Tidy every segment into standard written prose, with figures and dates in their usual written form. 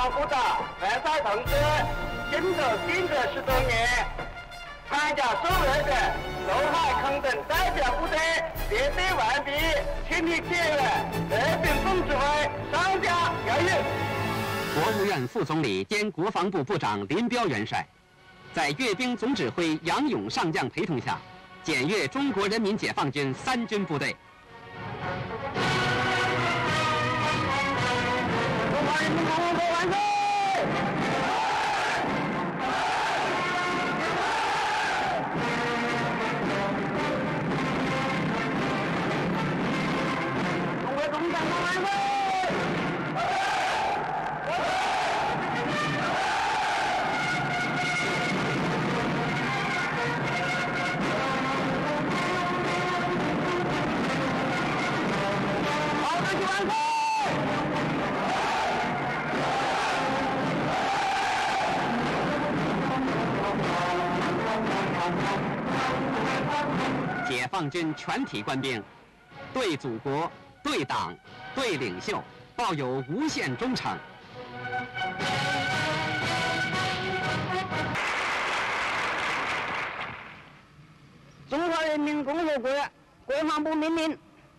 防部长范少同志经10多年，参加所谓的陆海空等代表部队列队完毕，亲历检阅人民总指挥上将要员。 国务院副总理兼国防部部长林彪元帅，在阅兵总指挥杨勇上将陪同下，检阅中国人民解放军3军部队。 中华人民共和国万岁！中国共产党万岁！毛主席万岁！ 解放军全体官兵，对祖国、对党、对领袖抱有无限忠诚。 中华人民共和国国防部命令，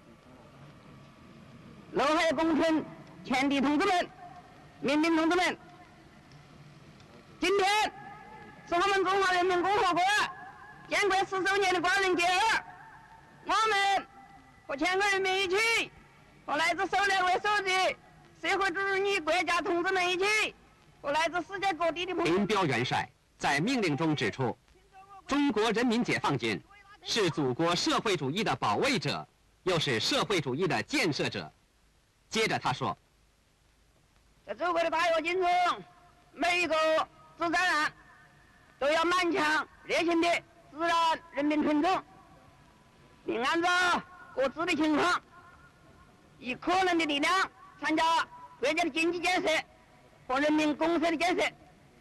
陆海工程前敌同志们、民兵同志们，今天是我们中华人民共和国 建国40周年的光荣节日，我们和全国人民一起，和来自狩猎为首的社会主义国家同志们一起，和来自世界各地的朋友。 林彪元帅在命令中指出，中国人民解放军是祖国社会主义的保卫者，又是社会主义的建设者。接着他说， 在祖国的大跃进中，每一个作战员都要满腔热情的 自然人民群众，并按照各自的情况，以可能的力量参加国家的经济建设和人民公社的建设，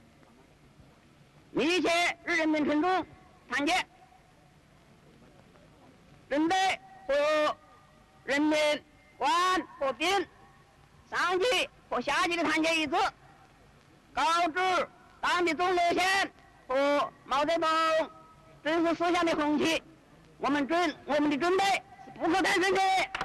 密切与人民群众团结，准备和人民官和兵上级和下级的团结一致，高举党的总路线和毛泽东 真是思想的红旗，我们的准备是不可战胜的。